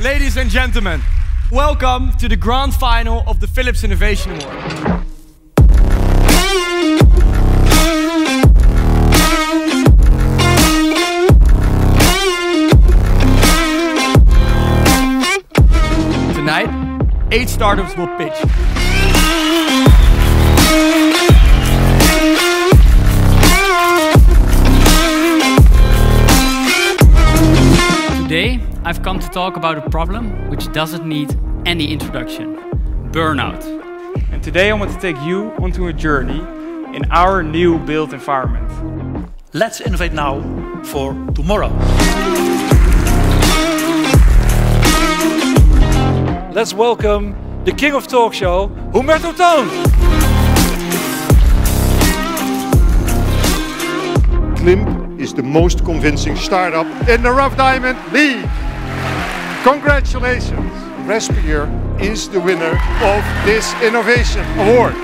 Ladies and gentlemen, welcome to the grand final of the Philips Innovation Award. Tonight, 8 startups will pitch. Today, I've come to talk about a problem which doesn't need any introduction: burnout. And today I want to take you onto a journey in our new built environment. Let's innovate now for tomorrow. Let's welcome the king of talk show, Humberto Tan. Klimp is the most convincing startup in the Rough Diamond League. Congratulations! Respire is the winner of this innovation award.